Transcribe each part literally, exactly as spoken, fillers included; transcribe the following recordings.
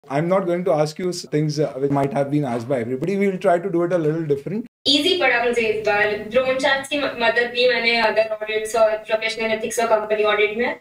I'm not going to ask you things uh, which might have been asked by everybody. We will try to do it a little different. Easy पड़ा मुझे इस बार। Drone charts की मदद ली मैंने other audits और professional ethics और company audit में।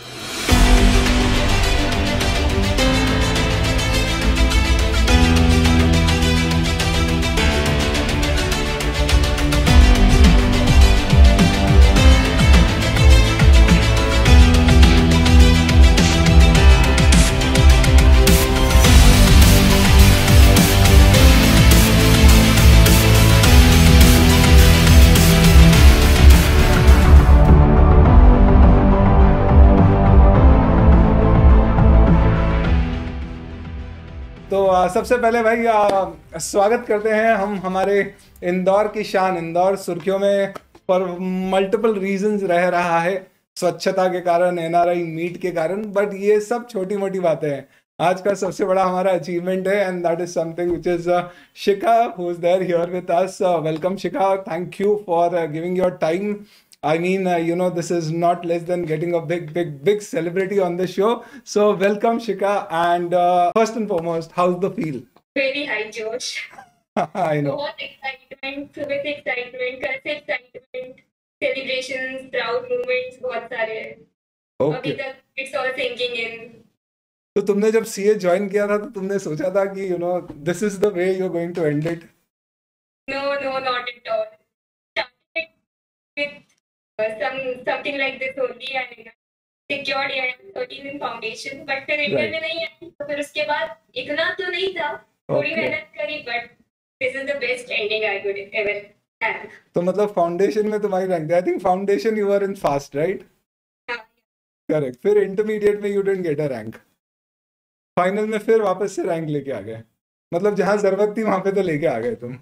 तो सबसे पहले भाई आ, स्वागत करते हैं हम हमारे इंदौर की शान। इंदौर सुर्खियों में फॉर मल्टीपल रीजंस रह रहा है, स्वच्छता के कारण, एनआरआई मीट के कारण, बट ये सब छोटी मोटी बातें हैं। आज का सबसे बड़ा हमारा अचीवमेंट है and that is something which is Shikha who is there here with us. Welcome Shikha, thank you for giving your time. I mean, uh, you know, this is not less than getting a big, big, big celebrity on the show. So welcome, Shika. And uh, first and foremost, how's the feel? Very high, Josh. I know. बहुत excitement, with excitement, कैसे excitement, celebrations, proud moments, बहुत सारे हैं. Okay. अभी तक it's all sinking in. तो तुमने जब सीए ज्वाइन किया था तो तुमने सोचा था कि you know this is the way you're going to end it? No, no, not at all. Started with some something like this only and secured I M thirteen in foundation, but फिर inter में नहीं आई तो फिर उसके बाद इतना तो नहीं था, थोड़ी मेहनत करी, but this is the best ending I could ever have. तो मतलब फाउंडेशन में तुम्हारी rank, I think foundation you were in first, right? Correct. फिर इंटरमीडिएट में you didn't get a rank, final में फिर वापस से रैंक लेके आ गए. मतलब जहां जरूरत थी वहां पे तो लेके आ गए तुम.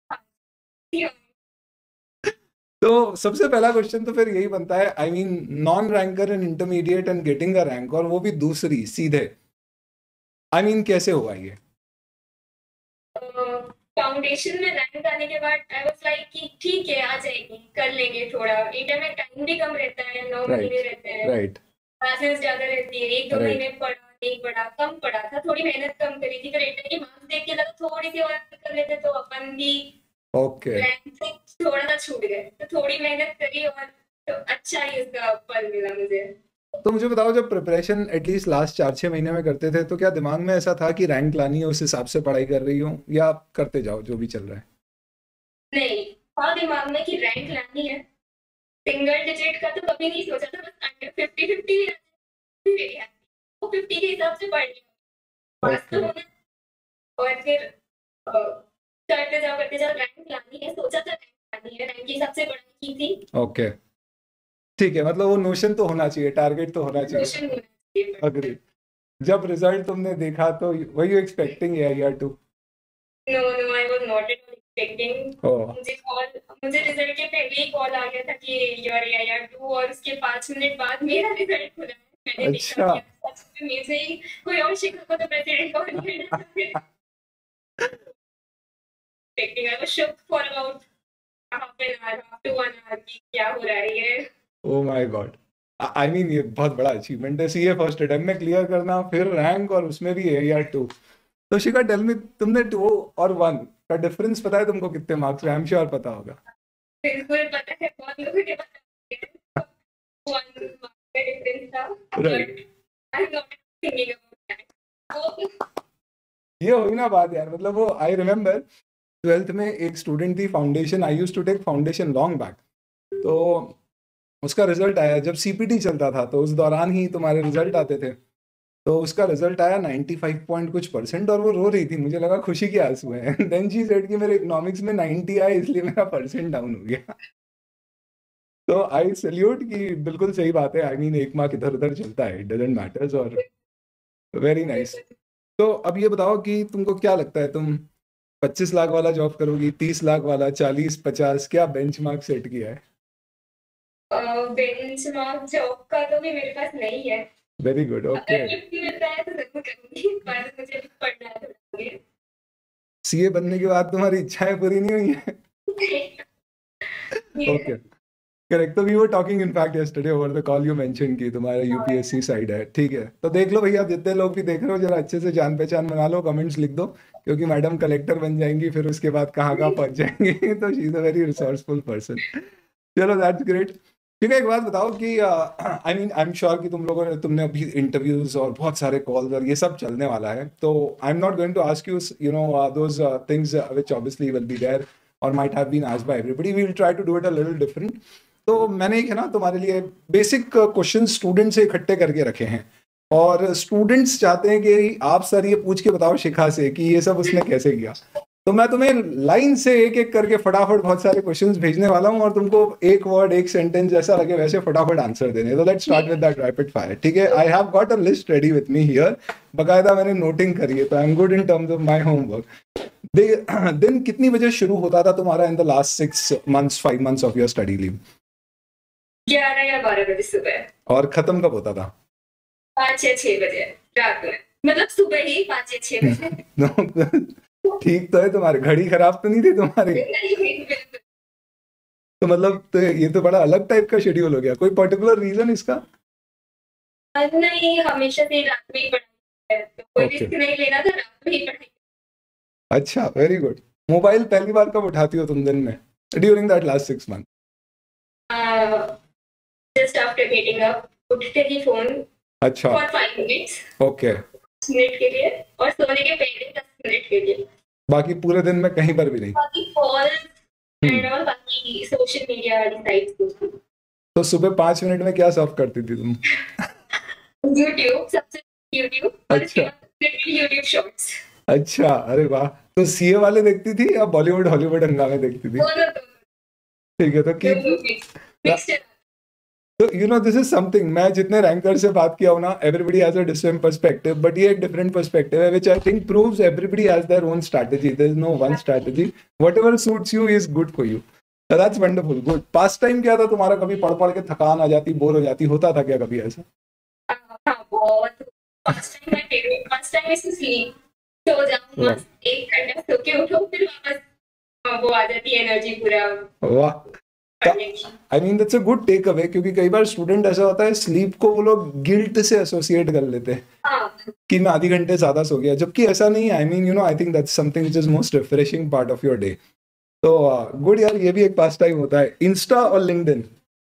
तो सबसे पहला क्वेश्चन तो फिर यही बनता है, I mean non ranker in intermediate and getting a rank, और वो भी दूसरी सीधे, आई I मीन mean, कैसे हुआ ये? फाउंडेशन uh, में रैंक आने के बाद आई वाज लाइक कि ठीक है आ जाएगी, कर लेंगे. थोड़ा इंटर में टाइम भी कम रहता है, नौ right, महीने रहते हैं, राइट, क्लासेस ज्यादा रहती है, एक दो right. महीने पढ़ा नहीं पढ़ा, कम पढ़ा था, थोड़ी मेहनत कम करी थी, फिर इंटर के मार्क्स देख के लगा थोड़ी सी और कर लेते तो अपन भी ओके रैंक से थोड़ा सा छूट गए. तो थोड़ी मेहनत करी और तो अच्छा ही उसका फल मिला मुझे. तो मुझे बताओ, जब प्रिपरेशन एटलीस्ट लास्ट चार छह महीने में करते थे तो क्या दिमाग में ऐसा था कि रैंक लानी है, उस हिसाब से पढ़ाई कर रही हूँ, या करते जाओ जो भी चल रहा है? नहीं, था दिमाग में कि रैंक लानी है. सिंगल डिजिट का तो कभी नहीं सोचा था, बस अंडर फिफ्टी फिफ्टी वो फिफ्टी के हिसाब से पढ़ लिया. okay. और फिर करते जाओ करते जाओ रैंक लानी है, सोचा था रैंक लानी है, रैंक के हिसाब से पढ़ाई की थी. ओके, ठीक है. मतलब वो नोशन तो होना चाहिए, टारगेट तो होना चाहिए. अग्री. जब रिजल्ट तुमने देखा तो were you expecting AIR two? No no, I was not expecting. मुझे कॉल मुझे रिजल्ट के पहले ही कॉल आ गया था कि योर एआईआर टू, और उसके पाँच मिनट बाद मेरा रिजल्ट खुला. मैंने अच्छा, देखा मेरे से ही कोई और शिक्षक को तो प्रेसिडेंट कॉल किया. I was shook for about half an hour, half to one hour कि क्या हो रहा है ये. Oh my God. I mean ये बहुत बड़ा अचीवमेंट है, सीए फर्स्ट अटेम्प्ट में क्लियर करना, फिर रैंक, और उसमें भी एआईआर टू. तो शिखा, टेल मी, तुमने टू और वन का डिफरेंस पता है तुमको कितने मार्क्स? आई एम श्योर पता होगा. बिल्कुल पता है, बहुत लोगों के पता है. वन मार्क्स का डिफरेंस था, right. I am not thinking about that. ये हुई ना बात यार. मतलब वो आई रिमेम्बर ट्वेल्थ में एक स्टूडेंट थी, foundation, I used to take foundation long back. तो उसका रिजल्ट आया जब सीपीटी चलता था, तो उस दौरान ही तुम्हारे रिजल्ट आते थे. तो उसका रिजल्ट आया पचानवे पॉइंट कुछ परसेंट, और वो रो रही थी. मुझे लगा खुशी के आंसू हैं. देन शी सेड कि मेरे इकोनॉमिक्स में नब्बे आए, इसलिए मेरा परसेंट डाउन हो गया. तो आई सैल्यूट कि बिल्कुल सही बात है. आई मीन एक मार्क इधर उधर चलता है, इट डजंट मैटर्स. और वेरी नाइस. तो अब ये बताओ कि तुमको क्या लगता है, तुम पच्चीस लाख वाला जॉब करोगी, तीस लाख वाला, चालीस, पचास, क्या बेंचमार्क सेट किया है? बेंचमार्क जॉब का तो भी मेरे पास नहीं है. Very good. ओके, मिलता है तो जरूर करूंगी, पर मुझे पढ़ना है. सीए बनने के बाद तुम्हारी इच्छाएं पूरी नहीं हुई है? ओके. करेक्ट। तो we were talking in fact yesterday over the call, you mention की तुम्हारा यूपीएससी साइड है, ठीक है। तो देख लो भैया, जितने लोग भी देख रहे हो जरा अच्छे से जान पहचान बना लो, कमेंट्स लिख दो, क्योंकि मैडम कलेक्टर बन जाएंगी फिर उसके बाद कहाँ कहाँ पहुंच जाएंगे। तो she is a very resourceful person. चलो दैट्स ग्रेट। ठीक है, एक बात बताओ कि I mean I am sure कि तुम लोगों ने तुमने अभी इंटरव्यूज और बहुत सारे कॉल्स और ये सब चलने वाला है, तो I am not going to ask you you know those things which obviously will be there और might have been asked by everybody, we will try to do it a little different. तो मैंने एक है ना तुम्हारे लिए basic question student से इकट्ठे करके रखे हैं, और स्टूडेंट्स चाहते हैं कि आप सर ये पूछ के बताओ शिखा से कि ये सब उसने कैसे किया। तो मैं तुम्हें लाइन से एक एक करके फटाफट बहुत सारे क्वेश्चंस भेजने वाला हूँ, और तुमको एक वर्ड एक सेंटेंस जैसा लगे वैसे फटाफट आंसर देने। तो let's start with that rapid fire, ठीक है। I have got a list ready with me here, बकायदा मैंने नोटिंग करी है, तो I am good in terms of my homework. दिन कितनी बजे शुरू होता था तुम्हारा in the last six months five months of your study leave? ग्यारह या बारह बजे सुबह। और खत्म कब होता था? पाँच या छह बजे रात में, मतलब सुबह ही पाँच या छह बजे। ठीक तो है, तुम्हारी घड़ी खराब तो नहीं थी तुम्हारी? तो मतलब तो ये तो बड़ा अलग टाइप का शेड्यूल हो गया, कोई पर्टिकुलर रीजन इसका? नहीं, हमेशा से रात में ही पढ़ाई है, तो कोई Okay. रिस्क नहीं लेना था, रात में ही पढ़ाई। अच्छा, वेरी गुड। मोबाइल पहली बार कब उठाती हो तुम दिन में during that last six month? Just after getting up, उठते ही फोन। अच्छा, फॉर फाइव मिनट्स, ओके। दस मिनट के लिए, और सोने के पहले दस मिनट के लिए। बाकी पूरे दिन में कहीं पर भी नहीं? बाकी कॉल एंड ऑल, बाकी सोशल मीडिया वाली साइट्स। तो सुबह पांच मिनट में क्या सर्व करती थी तुम? यूट्यूब, सबसे यूट्यूब। अच्छा, यूट्यूब शॉर्ट्स। अच्छा, अरे वाह। तो सीए वाले देखती थी या बॉलीवुड हॉलीवुड हंगामे देखती थी? दोनों दोनों। ठीक है, तो की तो you know this is something, मैं जितने रैंकर से बात किया हूं ना, everybody has a different perspective, but ये एक डिफरेंट पर्सपेक्टिव है which I think proves everybody has their own strategy, there is no one strategy, whatever suits you is good for you. That's wonderful, good. Past time क्या था तुम्हारा? कभी पढ़ पढ़ के थकान आ जाती, बोर हो जाती, होता था क्या कभी ऐसा? हाँ, बहुत। फर्स्ट टाइम मैं favourite, first time is to sleep. सो जाओ मस्त, एक घंटा सो के उठो, फिर वापस वो आ जाती है एनर्जी पूरा। वाह, I mean that's a good take away, क्योंकि कई बार स्टूडेंट ऐसा होता है स्लीप को वो लोग गिल्ट से एसोसिएट कर लेते हैं हाँ। कि मैं आधी घंटे ज्यादा सो गया, जबकि ऐसा नहीं है। I mean you know I think that's something which is most refreshing part of your day. तो गुड यार, ये भी एक पास टाइम होता है। इंस्टा और लिंक्डइन?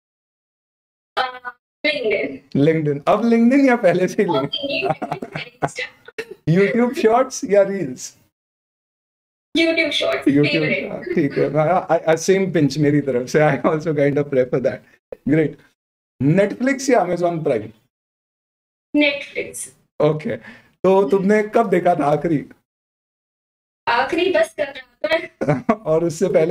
लिंक्डइन। लिंक्डइन, अब लिंक्डइन या पहले से ही लिंक्डइन? यूट्यूब शॉर्ट्स या रील्स? यूट्यूब शॉर्ट्स यूट्यूब, ठीक है। सेम पिंच मेरी तरफ से, I also kind of prefer that. Great. Netflix या अमेज़न प्राइम? नेटफ्लिक्स। ओके, तो तुमने कब देखा था आखिरी? आखिरी बस कर रहा था। और उससे पहले?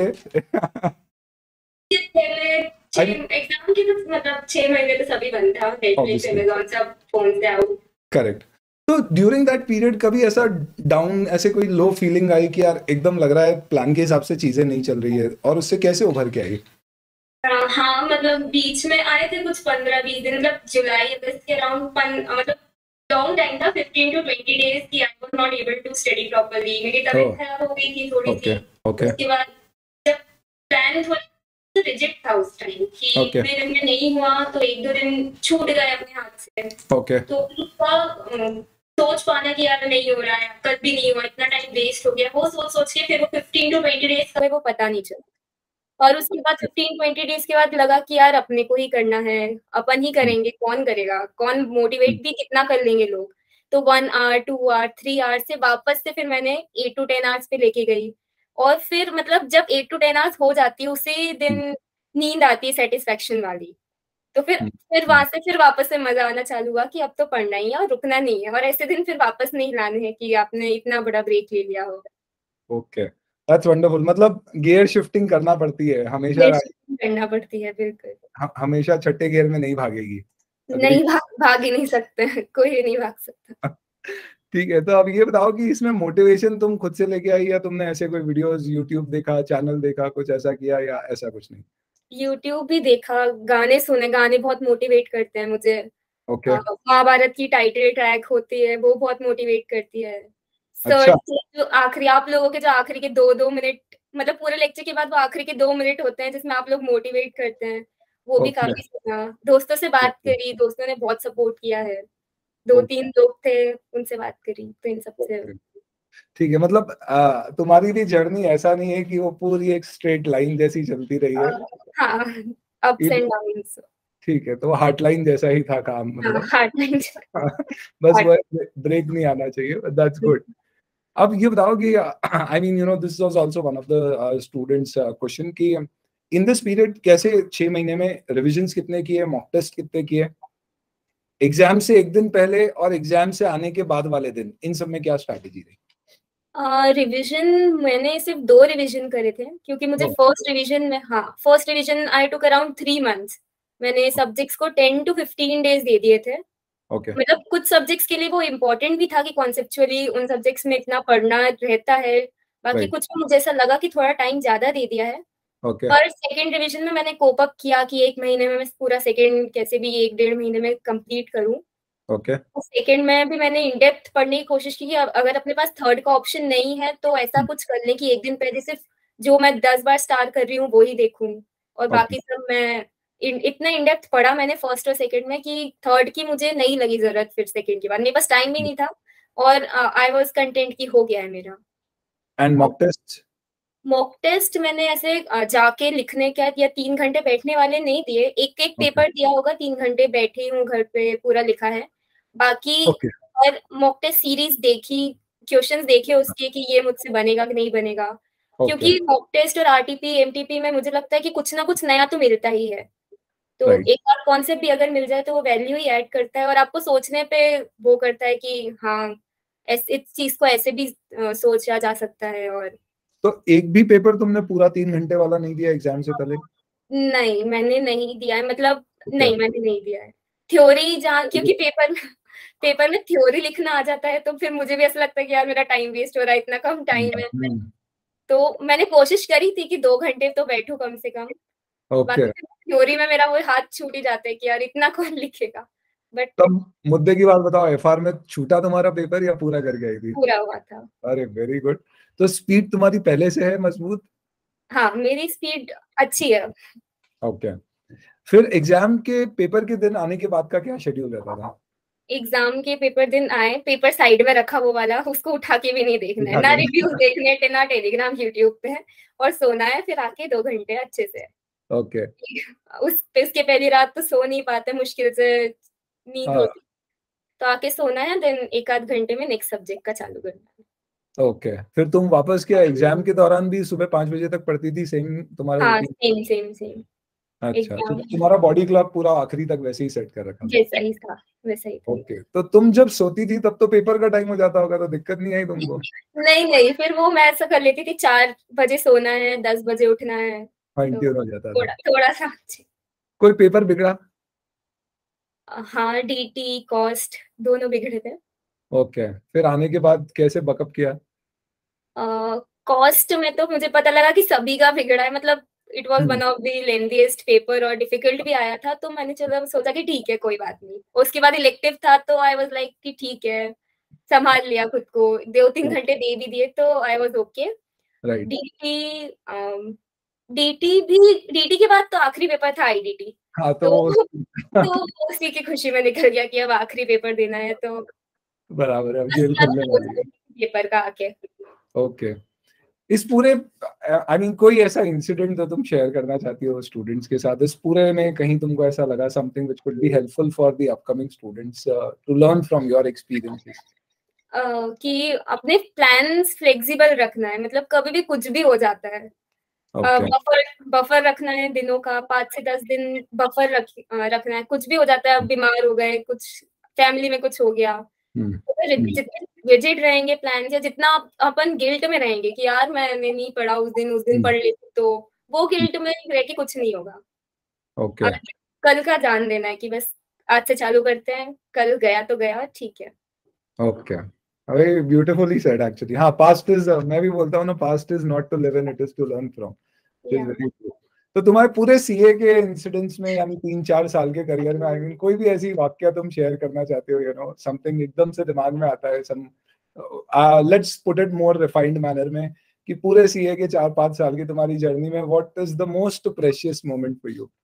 एग्जाम के तो मतलब छह महीने तो सभी बंद था, नेटफ्लिक्स अमेज़न सब फोन से आउट। करेक्ट। तो ड्यूरिंग दैट पीरियड कभी ऐसा डाउन, ऐसे कोई लो फीलिंग आई कि यार एकदम लग रहा है प्लान के हिसाब से चीजें नहीं चल रही है, और उससे कैसे उभर के आई? हाँ, मतलब बीच में आए थे कुछ पंद्रह बीस दिन, मतलब जुलाई अगस्त के अराउंड, मतलब लॉन्ग टाइम था, फिफ्टीन टू ट्वेंटी डेज की I was not able to study properly. मेरी तबीयत खराब हो गई थी थोड़ी सी। उसके बाद जब प्लान थोड़ा रिजिड था उस टाइम कि इतने दिन में नहीं हुआ तो एक दो दिन छूट गए अपने हाथ से। okay. तो उसका सोच पाना कि यार नहीं हो रहा है, कल भी नहीं हुआ, इतना टाइम वेस्ट हो गया, वो सोच सोच के फिर वो फिफ्टीन टू ट्वेंटी डेज का वो पता नहीं चला। और उसके बाद फिफ्टीन ट्वेंटी डेज के बाद लगा कि यार अपने को ही करना है, अपन ही करेंगे, कौन करेगा, कौन मोटिवेट भी कितना कर लेंगे लोग। तो one hour two hour three hour से वापस से फिर मैंने एट टू टेन आवर्स पे लेके गई। और फिर मतलब जब एट टू टेन आवर्स हो जाती है उसी दिन नींद आती है सेटिस्फेक्शन वाली। तो फिर फिर वहां से फिर वापस से मजा आना चालू हुआ कि अब तो पढ़ना ही है और रुकना नहीं है, और ऐसे दिन फिर वापस नहीं लाने हैं कि आपने इतना बड़ा ब्रेक ले लिया हो। Okay, that's wonderful. मतलब गियर शिफ्टिंग करना पड़ती है हमेशा, करना पड़ती है बिल्कुल। हम, हमेशा छठे गियर में नहीं भागेगी। नहीं भाग भाग ही नहीं सकते, कोई नहीं भाग सकता। ठीक है, तो अब ये बताओ कि इसमें मोटिवेशन तुम खुद से लेके आई या तुमने ऐसे कोई वीडियोस यूट्यूब देखा, चैनल देखा, कुछ ऐसा किया, या ऐसा कुछ नहीं? यूट्यूब भी देखा, गाने सुने, गाने बहुत मोटिवेट करते हैं मुझे। ओके। महाभारत की टाइटल ट्रैक होती है वो बहुत मोटिवेट करती है। अच्छा। जो आखिरी आप लोगों के जो आखिरी के दो दो मिनट, मतलब पूरे लेक्चर के बाद वो आखिरी के दो मिनट होते हैं जिसमें आप लोग मोटिवेट करते हैं, वो भी ओके काफ़ी सुना, दोस्तों से बात ओके करी, दोस्तों ने बहुत सपोर्ट किया है। ओके दो-तीन लोग थे, उनसे बात करी, तो इन सब से ओके ठीक है, मतलब अ, तुम्हारी भी जर्नी ऐसा नहीं है कि वो पूरी एक स्ट्रेट लाइन जैसी चलती रही अ, है। हाँ, अप्स ये एंड डाउन्स। ठीक है, तो हार्ट लाइन जैसा ही था काम हाँ, मतलब। हार्ड टाइम बस हार्ड वो ब्रेक नहीं आना चाहिए, दैट्स गुड। अब ये बताओ कि I mean you know this was also one of the students question कि इन दिस पीरियड कैसे छह महीने में रिविजन्स कितने किए, मॉक टेस्ट कितने किए, एग्जाम से एक दिन पहले और एग्जाम से आने के बाद वाले दिन, इन सब में क्या स्ट्रैटेजी रही? अ, रिविज़न मैंने सिर्फ़ दो रिविज़न करे थे क्योंकि मुझे दो। फर्स्ट रिविज़न में हाँ, first revision I took around three months. मैंने सब्जेक्ट्स को टेन टू फ़िफ़्टीन डेज़ दे दिए थे। ओके मतलब कुछ सब्जेक्ट्स के लिए वो इम्पोर्टेंट भी था कि कॉन्सेप्चुअली उन सब्जेक्ट्स में इतना पढ़ना रहता है। बाकी राइट कुछ में मुझे ऐसा लगा कि थोड़ा टाइम ज़्यादा दे दिया है। ओके पर सेकंड रिविज़न में मैंने कोप अप किया कि एक महीने में मैं पूरा सेकंड कैसे भी एक डेढ़ महीने में कंप्लीट करूँ। ओके सेकंड में भी मैंने इन डेप्थ पढ़ने की कोशिश की कि अ, अगर अपने पास थर्ड का ऑप्शन नहीं है, तो ऐसा कुछ कर लें कि एक दिन पहले सिर्फ़ जो मैं दस बार स्टार कर रही हूँ, वो ही देखूँ और ओके बाकी सब मैं इन इतना इन डेप्थ पढ़ा मैंने फर्स्ट और सेकंड में कि थर्ड की मुझे नहीं लगी ज़रूरत फिर सेकंड के बाद। मेरे पास टाइम भी नहीं था और अ, आई वाज़ कंटेंट कि हो गया है मेरा। एंड और मॉक टेस्ट? मॉक टेस्ट मैंने ऐसे अ, जाके लिखने का या तीन घंटे बैठने वाले नहीं दिए, एक-एक ओके पेपर दिया होगा, तीन घंटे बैठी हूँ घर पे, पूरा लिखा है। बाकी ओके और मॉक टेस्ट सीरीज़ देखी, क्वेश्चन्स देखे उसके कि ये मुझसे बनेगा कि नहीं बनेगा। ओके क्योंकि मॉक टेस्ट और आरटीपी, एमटीपी में मुझे लगता है कि कुछ ना कुछ नया तो मिलता ही है। तो राइट एक बार कॉन्सेप्ट भी अगर मिल जाए तो वो वैल्यू ही ऐड करता है और आपको सोचने पे वो करता है कि हाँ, ऐस इस चीज़ को ऐसे भी अ, सोचा जा सकता है और तो एक भी पेपर तुमने पूरा तीन घंटे वाला नहीं दिया एग्जाम से पहले? नहीं, मैंने नहीं दिया है मतलब ओके नहीं, मैंने नहीं दिया है। थ्योरी जहाँ क्योंकि पेपर पेपर में थ्योरी लिखना आ जाता है, तो फिर मुझे भी ऐसा लगता है कि यार मेरा टाइम वेस्ट हो रहा है, इतना कम टाइम है। तो मैंने कोशिश करी थी कि दो घंटे तो बैठूँ कम से कम, ओके बाकी फिर थ्योरी में मेरा वो हाथ छूट ही जाता है कि यार इतना कौन लिखेगा? बट तब मुद्दे की बात बताओ, एफआर में छूटा तुम्हारा पेपर या पूरा करके आई थी? पूरा हुआ था। अरे वेरी गुड। तो स्पीड तुम्हारी पहले से है मजबूत? हाँ, मेरी स्पीड अच्छी है। ओके। फिर एग्जाम के पेपर के दिन आने के बाद का क्या शेड्यूल रहता था? एग्ज़ाम के पेपर दिन आए, पेपर साइड में रखा वो वाला, उसको उठा के भी नहीं देखना है, उठा ना के रिव्यूज़ देखने हैं, ना टेलीग्राम, यूट्यूब पे और सोना है फिर आके दो घंटे अच्छे से। ओके उस पे उसके पहली रात तो सो नहीं पाते, मुश्किल से नींद हाँ होती, तो आके सोना है देन एक आध घंटे में नेक्स्ट सब्जेक्ट का चालू करना है। ओके, फिर तुम वापस क्या एग्जाम के दौरान भी सुबह पाँच बजे तक पढ़ती थी, सेम तुम्हारा हाँ, रूटीन? सेम, सेम, सेम अच्छा, तो एग्ज़ाम तुम्हारा बॉडी क्लॉक पूरा आखिरी तक वैसे ही सेट कर रखा था? जैसा ही था, वैसा ही था। ओके, तो तुम जब सोती थी तब तो पेपर का टाइम हो जाता होगा, तो दिक्कत नहीं आई तुमको? नहीं, नहीं, फिर वो मैं ऐसा कर लेती थी चार बजे सोना है, दस बजे उठना है, फाइन तो ट्यून हो जाता था। थोड़ा थोड़ा-सा कोई पेपर बिगड़ा? अ, हाँ, डीटी, कॉस्ट दोनों बिगड़े थे। ओके, फिर आने के बाद कैसे बकअप किया? अ, कॉस्ट में तो मुझे पता लगा कि सभी का बिगड़ा है मतलब it was hmm, one of the lengthiest paper और डिफिकल्ट भी आया था, तो मैंने चलो सोचा कि ठीक है, कोई बात नहीं। उसके बाद इलेक्टिव था तो आई वाज़ लाइक कि ठीक है, सँभाल लिया खुद को, दो-तीन घंटे दे भी दिए तो I was okay. Right. DT um, DT भी डीटी के बाद तो आखिरी पेपर था आईडीटी, हाँ, तो तो वो तो उसी की खुशी में निकल गया कि अब आखिरी पेपर देना है तो बराबर है, अब बस जेल लग खुलने गया वाली उसको है। पेपर का आके। ओके, इस पूरे आई मीन कोई ऐसा इंसिडेंट जो तुम शेयर करना चाहती हो स्टूडेंट्स के साथ, इस पूरे में कहीं तुमको ऐसा लगा something which could be helpful for the upcoming students to learn from your experiences? Uh, कि अपने प्लान्स फ्लेक्सिबल रखना है मतलब कभी भी कुछ भी हो जाता है। अ, ओके। बफर बफर रखना है दिनों का पाँच से दस दिन बफर रख अ, रखना है, कुछ भी हो जाता है, अब बीमार हो गए, कुछ फैमिली में कुछ हो गया, हम्म तो फिर जितने रिजिड रहेंगे प्लान से जितना आप- अपन गिल्ट में रहेंगे कि यार मैंने नहीं पढ़ा उस दिन, उस दिन हम्म पढ़ लेती तो वो गिल्ट में रह के कुछ नहीं होगा। ओके आज कल का जान देना है कि बस आज से चालू करते हैं, कल गया तो गया, ठीक है। ओके, अरे ब्यूटीफुली सेड एक्चुअली। हाँ, पास्ट इज, मैं भी बोलता हूँ ना, past is not to live in, it is to learn from. It is yeah very true. तो तुम्हारे पूरे सीए के इंसिडेंट्स में, यानी तीन चार साल के करियर में, आई मीन कोई भी ऐसी वाक्य तुम शेयर करना चाहते हो, यू नो समथिंग एकदम से दिमाग में आता है, some let's put it more refined manner में, कि पूरे सीए के चार पांच साल की तुम्हारी जर्नी में what is the most precious moment for you?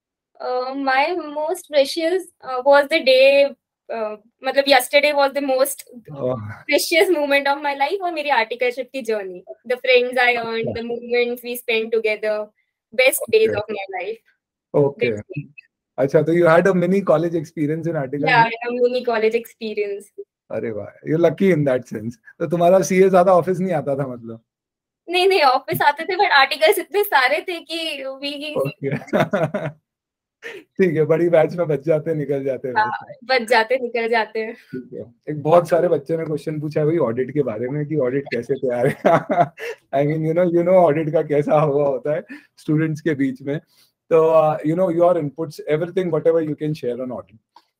Uh, my most precious uh, was the day, uh, मतलब yesterday was the most Oh, precious moment of my life और मेरी articleship की journey. The friends I earned, the moments we spent together, best days okay. of my life. Okay. Best days. अच्छा, तो you had a mini college experience in Yeah, articleship? a mini college experience. अरे वाह, you're lucky in that sense. तो तुम्हारा CA ज्यादा office नहीं आता था मतलब? नहीं नहीं ऑफिस आते थे बट आर्टिकल्स इतने सारे थे कि वी ओके। ठीक है, बड़ी बैच में बच जाते निकल जाते हैं हाँ, वैसे। बच जाते निकल जाते हैं। ठीक है, एक बहुत सारे बच्चे ने क्वेश्चन पूछा है भाई ऑडिट के बारे में कि ऑडिट कैसे तैयार है। I mean you know you know audit का कैसा हुआ होता है स्टूडेंट्स के बीच में। तो you know your inputs everything whatever you can share on audit.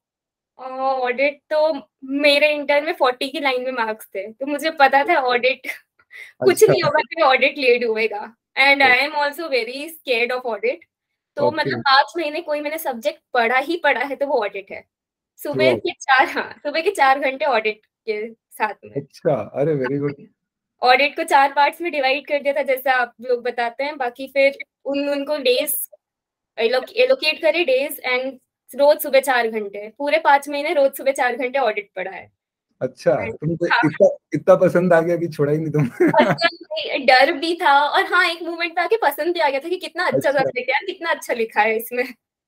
Audit तो मेरे इंटर में फोर्टी की लाइन में मार्क्स थे तो मुझे पता था ऑडिट कुछ अच्छा। नहीं होगा फिर ऑडिट लेट होएगा and I am also very scared of audit. तो ओके। मतलब पांच महीने कोई मैंने सब्जेक्ट पढ़ा ही पढ़ा है तो वो ऑडिट है। थ्रू सुबह के चार हाँ सुबह के चार घंटे ऑडिट के साथ में। अच्छा, अरे वेरी गुड। ऑडिट को चार पार्ट्स में डिवाइड कर दिया था जैसा आप लोग बताते हैं बाकी फिर उन उनको डेज एलोकेट करे डेज एंड रोज सुबह चार घंटे पूरे पांच महीने रोज सुबह चार घंटे ऑडिट पढ़ा है। अच्छा, तुमको हाँ, इतना इतना पसंद आ गया कि छोड़ा ही नहीं तुम। पसंद नहीं, डर भी था और हाँ एक मोमेंट पे आके पसंद भी आ गया था कि कितना अच्छा अच्छा। सब्जेक्ट है यार कितना अच्छा लिखा है इसमें।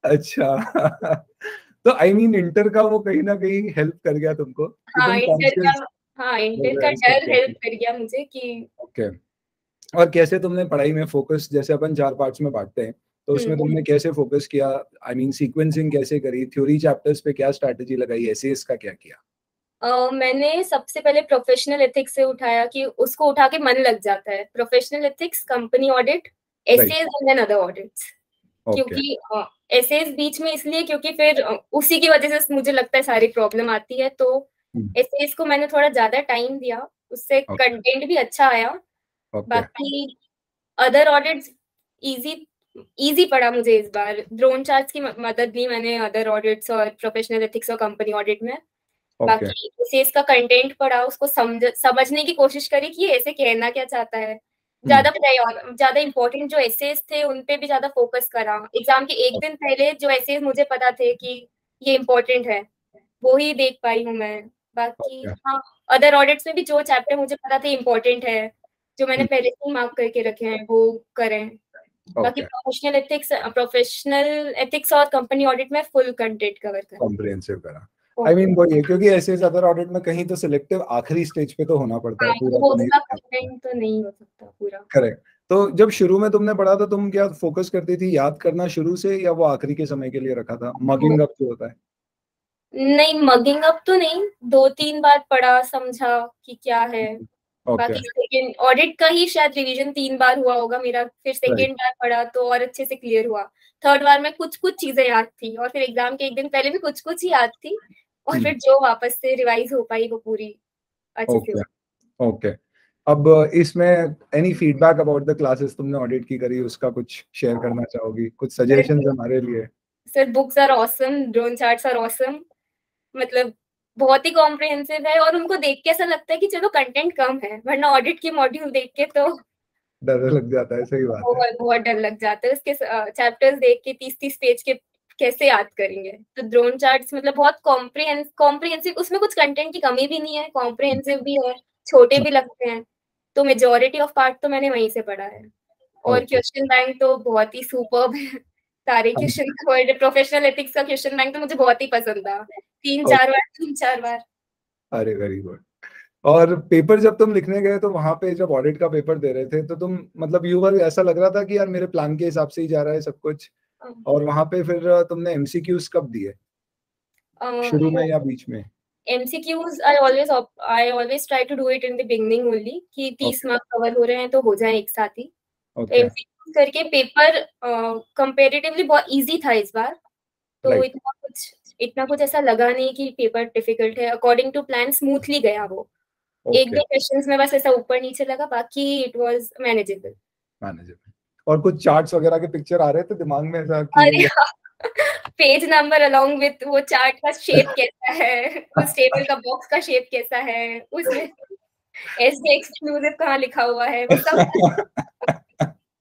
अच्छा। तो आई मीन इंटर का वो कहीं ना कहीं हेल्प कर गया तुमको कि हाँ तुम इंटर का कॉन्शियस हाँ हो इंटर का गए इस डर सब्जेक्ट हेल्प में। कर गया मुझे कि ओके। और कैसे तुमने पढ़ाई में फोकस, जैसे अपन चार पार्ट्स में बांटते हैं, तो उसमें हम्म, तुमने कैसे फोकस किया? आई मीन सीक्वेंसिंग कैसे करी, थ्योरी चैप्टर्स पे क्या स्ट्रैटेजी लगाई, एसेस का क्या किया? अ, मैंने सबसे पहले प्रोफेशनल एथिक्स से उठाया कि उसको उठा के मन लग जाता है। Professional ethics, company audit, right. Essays and then other audits. Okay. क्योंकि एसेज बीच में इसलिए क्योंकि फिर अ, उसी की वजह से मुझे लगता है सारी प्रॉब्लम आती है तो एसेज को मैंने थोड़ा ज्यादा टाइम दिया उससे ओके। कंटेंट भी अच्छा आया। ओके। बाकी अदर ऑडिट्स इजी इजी पड़ा मुझे इस बार। ड्रोन चार्ट्स की म- मदद ली मैंने अदर ऑडिट्स और प्रोफेशनल एथिक्स और कंपनी ऑडिट में। ओके। बाकी उसे इसका कंटेंट पढ़ा उसको समझ समझने की कोशिश करी कि ये ऐसे कहना क्या चाहता है। ज्यादा प्रायोर ज्यादा इंपॉर्टेंट जो एसेज थे उन पे भी ज्यादा फोकस करा। एग्जाम के एक दिन पहले जो एसेज मुझे पता थे कि ये इम्पोर्टेंट है वो ही देख पाई हूँ मैं। बाकी ओके। हाँ अदर ऑडिट्स में भी जो चैप्टर मुझे पता थे इम्पोर्टेंट है जो मैंने पहले से ही मार्क करके रखे हैं वो करें। बाकी okay. Professional ethics professional ethics और कंपनी ऑडिट में फुल कंटेंट कवर करें। कॉम्प्रिहेंसिव करा। आई मीन वही है, क्योंकि ऐसे अदर ऑडिट में कहीं तो सिलेक्टिव आखिरी स्टेज पे तो होना पड़ता है, हाँ पूरा वो तो नहीं उसका होता। कंटेंट तो नहीं हो सकता पूरा। करेक्ट। तो जब शुरू में तुमने पढ़ा था, तुम क्या फोकस करती थी, याद करना शुरू से, या वो आखिरी के समय के लिए रखा था, मगिंग अप जो होता है? नहीं मगिंग अप तो नहीं दो तीन बार पढ़ा समझा कि क्या है। ओके। बाकी सेकंड ऑडिट का ही शायद रिवीजन तीन बार हुआ होगा मेरा फिर राइट। सेकंड बार पढ़ा तो और अच्छे से क्लियर हुआ। थर्ड बार में कुछ कुछ चीजें याद थी और फिर एग्जाम के एक दिन पहले भी कुछ कुछ ही याद थी और फिर जो वापस से रिवाइज हो पाई वो पूरी अच्छे से ओके। हुई। ओके। अब इसमें any feedback about the classes तुमने ऑडिट की करी, उसका कुछ शेयर करना चाहोगी, कुछ सजेशंस हमारे लिए? Sir books are awesome drone charts are awesome. मतलब बहुत ही कॉम्प्रिहेंसिव है और उनको देख के ऐसा लगता है कि चलो कंटेंट कम है वरना ऑडिट के मॉड्यूल देख के तो डर लग जाता है, सही बात है। बहुत बहुत डर लग जाता है। उसके चैप्टर्स देख के तीस तीस पेज के कैसे याद करेंगे। तो ड्रोन चार्ट्स मतलब बहुत कॉम्प्रिहेंस कॉम्प्रिहेंसिव उसमें कुछ कंटेंट की कमी भी नहीं है कॉम्प्रिहेंसिव भी है छोटे भी लगते हैं। तो मेजोरिटी ऑफ पार्ट तो मैंने वहीं से पढ़ा है। और ओके। क्वेश्चन बैंक तो बहुत ही सुपर्ब है। सारे क्वेश्चन प्रोफेशनल एथिक्स का क्वेश्चन बैंक तो मुझे बहुत ही पसंद था। तीन चार बार तीन चार बार। अरे वेरी गुड। और पेपर जब तुम लिखने गए, तो वहां पे जब ऑडिट का पेपर दे रहे थे, तो तुम मतलब यू वर, ऐसा लग रहा था कि यार मेरे प्लान के हिसाब से ही जा रहा है सब कुछ? और वहां पे फिर तुमने एमसीक्यूज कब दिए, शुरू में या बीच में? M C Qs I always op- I always try to do it in the beginning only कि तीस ओके। मार्क कवर हो रहे हैं तो हो जाए एक साथ ही। तो ओके। M C Qs करके पेपर कंपैरेटिवली बहुत इजी था इस बार। तो राइट। इतना कुछ इतना कुछ ऐसा लगा नहीं कि पेपर डिफिकल्ट है। अकॉर्डिंग टू प्लान स्मूथली गया वो। एक ओके। दो क्वेश्चंस में बस ऐसा ऊपर नीचे लगा बाकी इट वाज मैनेजेबल। मैनेजेबल। और कुछ चार्ट्स वगैरह के पिक्चर आ रहे थे दिमाग में, ऐसा कि अरे पेज नंबर अलोंग विथ वो चार्ट का शेप कैसा है उस टेबल का बॉक्स का शेप कैसा है उसमें एस डी एक्सक्लूसिव कहाँ लिखा हुआ है वो सब।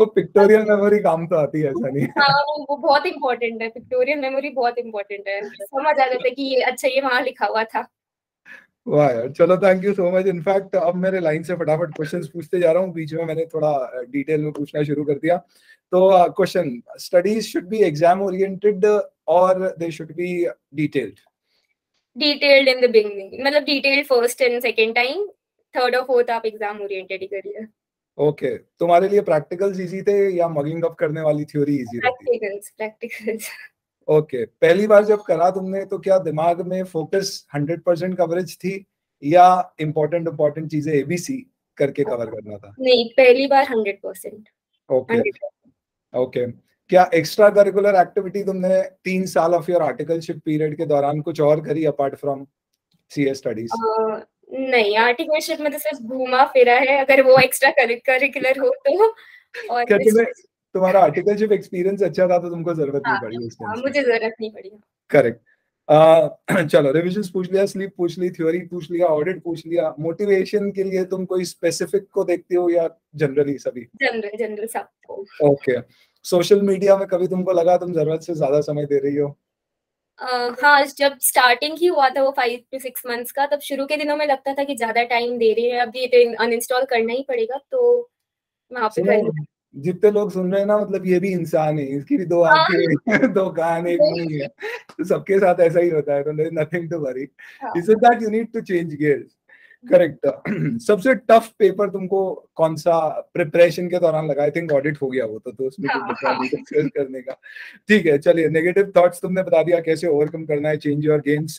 वो पिक्टोरियल मेमोरी काम तो आती है, ऐसा नहीं है। हाँ वो, वो बहुत इंपॉर्टेंट है, पिक्टोरियल मेमोरी बहुत इंपॉर्टेंट है, समझ आ जाता है कि ये अच्छा ये वहां लिखा हुआ था। वाह यार, चलो thank you so much. In fact अब मेरे लाइन से फटाफट क्वेश्चंस पूछते जा रहा हूँ, बीच में मैंने थोड़ा डिटेल में पूछना शुरू कर दिया। तो question, studies should be exam oriented और they should be detailed? Detailed in the beginning, मतलब detailed first and second time, third और फोर्थ आप एग्जाम ओरिएंटेड ही करिए। Okay okay. तुम्हारे लिए प्रैक्टिकल्स इजी थे या मगिंग अप करने वाली थ्योरी इजी रहती? Practicals practicals. ओके, पहली बार जब करा तुमने तो क्या दिमाग में फोकस हंड्रेड परसेंट कवरेज थी या इंपॉर्टेंट इंपॉर्टेंट चीजें एबीसी करके कवर करना था? नहीं, पहली बार हंड्रेड परसेंट। Okay okay. क्या एक्स्ट्रा करिकुलर एक्टिविटी तुमने तीन साल ऑफ योर आर्टिकलशिप पीरियड के दौरान कुछ और करी अपार्ट फ्रॉम सीए स्टडीज? नहीं, आर्टिकलशिप में तो सिर्फ घूमा फिरा है, अगर वो एक्स्ट्रा करिकुलर हो तो। और क्या तुम्हें तुम्हारा आर्टिकलशिप एक्सपीरियंस अच्छा था तो तुमको जरूरत नहीं पड़ी उस हाँ, मुझे जरूरत नहीं पड़ी। करेक्ट। uh, चलो रिविजन पूछ लिया, स्लीप पूछ ली, थ्योरी पूछ लिया, ऑडिट पूछ लिया। मोटिवेशन के लिए तुम कोई स्पेसिफिक को देखती हो या जनरली सभी? जनरल जनरल सबको। ओके। सोशल मीडिया में कभी तुमको लगा तुम जरूरत से ज्यादा समय दे रही हो? Uh, हाँ, जब स्टार्टिंग ही हुआ था वो फाइव टू सिक्स मंथ्स का, तब शुरू के दिनों में लगता था कि ज्यादा टाइम दे रही है, अब ये तो अनइंस्टॉल करना ही पड़ेगा, तो वहां पे कर। जितने लोग सुन रहे हैं ना, मतलब ये भी इंसान है, इसकी भी दो आंखें दो कान एक मुंह है, तो सबके साथ ऐसा ही होता है, तो nothing to worry, it's that you need to change gears. Correct. सबसे टफ पेपर तुमको कौन सा प्रिपरेशन के दौरान लगा? आई थिंक ऑडिट हो गया वो तो, तो उसमें कुछ बचा नहीं डिस्कस करने का। ठीक है, चलिए नेगेटिव थॉट्स तुमने बता दिया कैसे ओवरकम करना है, चेंज योर गेम्स।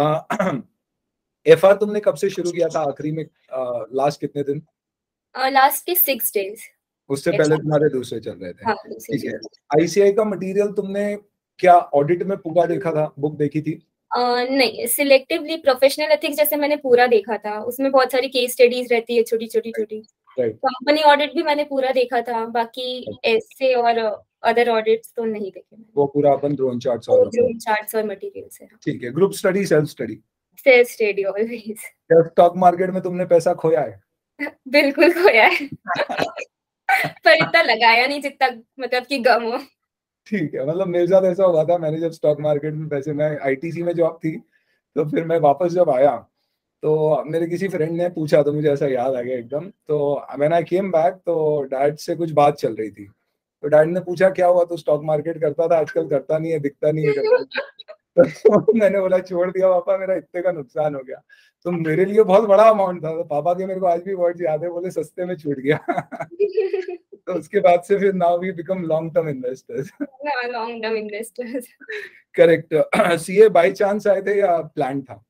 एफआर तुमने कब से शुरू किया था आखिरी में, लास्ट कितने दिन? लास्ट के सिक्स डेज। उससे पहले तुम्हारे दूसरे चल रहे थे? हाँ, ठीक है। आईसीआई का मटेरियल तुमने क्या ऑडिट में पूरा देखा था, बुक देखी थी? Uh, नहीं, सिलेक्टिवली प्रोफेशनल एथिक्स जैसे मैंने पूरा देखा था, उसमें बहुत सारी केस स्टडीज रहती है छोटी छोटी छोटी। कंपनी ऑडिट भी मैंने पूरा देखा था, बाकी ऐसे और अदर ऑडिट्स तो नहीं देखे। वो पूरा अपन ड्रोन चार्ट्स और ड्रोन चार्ट्स और मटेरियल्स है। ठीक है। Group study, self study? Self study always. Stock market में तुमने पैसा खोया है? बिल्कुल खोया है। पर इतना लगाया नहीं जितना मतलब कि गम हो। ठीक है, मतलब मेरे साथ ऐसा हुआ था, मैंने जब स्टॉक मार्केट में पैसे, मैं आईटीसी में जॉब थी, तो फिर मैं वापस जब आया तो मेरे किसी फ्रेंड ने पूछा, तो मुझे ऐसा याद आ गया एकदम। तो व्हेन आई केम बैक तो डैड से कुछ बात चल रही थी, तो डैड ने पूछा क्या हुआ, तो स्टॉक मार्केट करता था, आजकल करता नहीं है, दिखता नहीं है करता। तो मैंने बोला छोड़ दिया पापा, मेरा इतने का नुकसान हो गया। तो मेरे लिए बहुत बड़ा अमाउंट था, तो पापा के मेरे को आज भी वर्ड्स याद है, बोले सस्ते में छूट गया। तो उसके बाद से फिर now we become long term investors. Long term investors. Correct. CA by chance आए थे या प्लान था?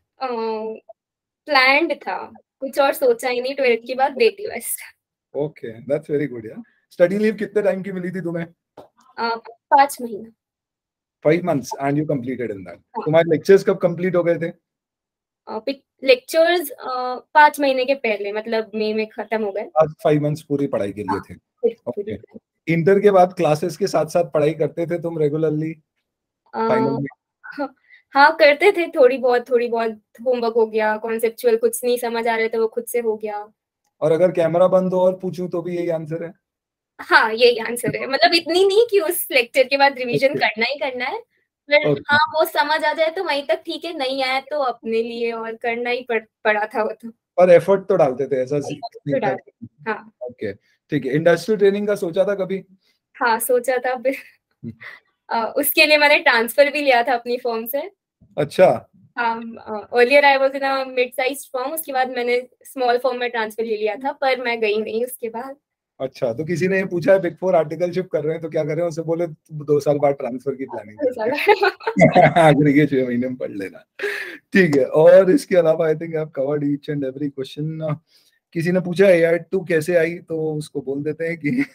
प्लान्ड था, कुछ और सोचा ही नहीं, ट्वेल्थ के बाद देती बस। ओके, दैट्स वेरी गुड यार। स्टडी लीव कितने टाइम की मिली थी तुम्हें? पाँच महीना। Five months and you completed in that. तुम्हारे लेक्चर्स कब कंप्लीट हो गए थे? लेक्चर्स पाँच महीने के पहले, मतलब मई में खत्म हो गए। आज फाइव मंथ्स पूरी पढ़ाई के लिए थे। ओके। इंटर के बाद क्लासेस के साथ साथ पढ़ाई करते थे तुम रेगुलरली फाइनल में? हाँ, करते थे, थोड़ी बहुत थोड़ी बहुत होमवर्क हो गया, कॉन्सेप्चुअल कुछ नहीं समझ आ रहे थे वो खुद से हो गया। और अगर कैमरा बंद हो और पूछूं तो भी यही आंसर है? हाँ, यही आंसर है, मतलब इतनी नहीं कि उस लेक्चर के बाद रिवीजन करना ही करना है, फिर हाँ वो समझ आ जाए तो वहीं तक ठीक है, नहीं आया तो अपने लिए और करना ही पड़, पड़ा था वो तो। और एफर्ट तो डालते थे ऐसा? हाँ। ओके ठीक है। इंडस्ट्रियल ट्रेनिंग का सोचा था कभी? हाँ, सोचा था। Uh, उसके लिए मैंने ट्रांसफर भी लिया था अपनी फर्म से। अच्छा। Earlier I was in a mid size firm, उसके बाद मैंने स्मॉल फर्म में ट्रांसफर ले लिया था, पर मैं गई नहीं उसके बाद। अच्छा, तो किसी ने पूछा है बिग फोर आर्टिकलशिप कर रहे हैं तो क्या करें, उसे बोले दो साल बाद ट्रांसफर की प्लानिंग आखिरी के छह महीने में पढ़ लेना। ठीक है। और इसके अलावा I think I have covered each and every question. किसी ने पूछा ए आई टू कैसे आई, तो उसको बोल देते हैं कि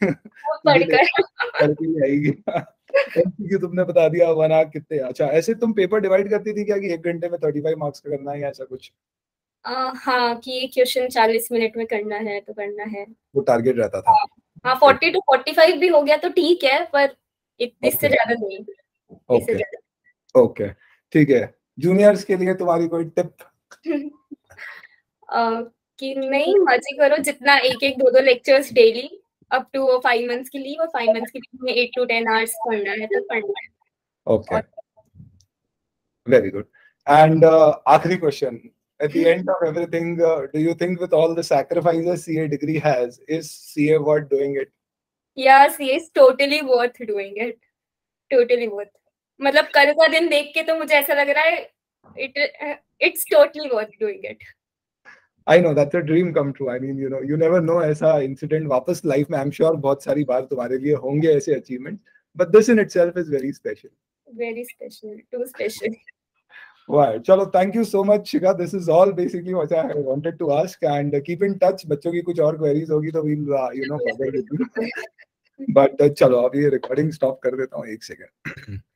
पढ़कर आएगी। क्योंकि तुमने बता दिया वन आवर कितने। अच्छा, ऐसे तुम पेपर डिवाइड करती थी क्या कि एक घंटे में थर्टी फाइव मार्क्स का करना है या ऐसा कुछ? Uh, हाँ, कि क्वेश्चन चालीस मिनट में करना है तो करना है, वो टारगेट रहता था। हाँ, फोर्टी टू फोर्टी फाइव भी हो गया तो ठीक है, पर इससे ज्यादा नहीं। ओके ओके ठीक है। जूनियर्स के लिए तुम्हारी कोई टिप? uh, कि नहीं, मजे करो, जितना एक एक दो दो लेक्चर्स डेली, अप टू वो फाइव मंथ्स की लीव, और फाइव मंथ्स की लीव में एट टू टेन आवर्स पढ़ना है तो पढ़ना है. Okay. Very good. And uh, आखिरी question. At the end of everything, uh, do you think with all the sacrifices C A degree has, is C A worth doing it? Yeah, C A is totally worth doing it. Totally worth. मतलब कल का दिन देख के तो मुझे ऐसा लग रहा है it it's totally worth doing it. I know that's a dream come true. I mean, you know, you never know ऐसा incident वापस life में I'm sure बहुत सारी बार तुम्हारे लिए होंगे ऐसे achievement. But this in itself is very special. Very special. Too special. Wow. चलो, thank you so much, Shikha. This is all basically what I wanted to ask, and uh, keep in touch. बच्चों की कुछ और queries होगी तो we'll uh, you know bother with you. But uh, चलो अभी recording stop कर देता हूँ एक second.